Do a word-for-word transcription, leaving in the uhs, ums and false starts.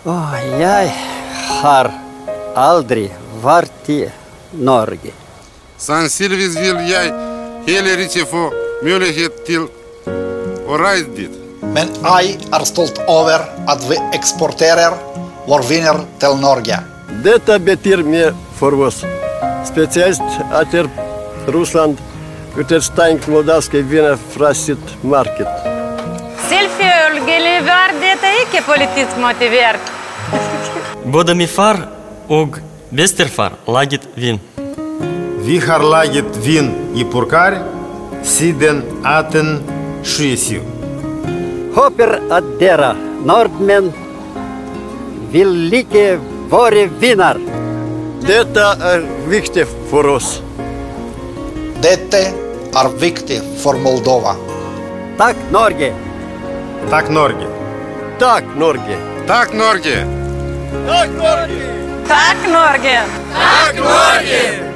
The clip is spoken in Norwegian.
Oh, jeg har aldri vært i Norge. Sannsynligvis vil jeg heller ikke få mulighet til å reise dit. Men jeg er stolt over at vi eksporterer vår viner til Norge. Dette betyr mye for oss, spesielt etter Russland utestengt moldavske viner fra sitt marked. Selvfølgelig var dette ikke politisk motivert. Både min far og bestefar laget vin. Vi har laget vin i Purkar siden atten tjuesju. Håper at dere nordmenn vil like våre viner. Dette er viktig for oss. Dette er viktig for Moldova. Takk, Norge! Takk, Norge! Takk, Norge! Takk, Norge! Takk, Norge! Takk, Norge! Takk, Norge!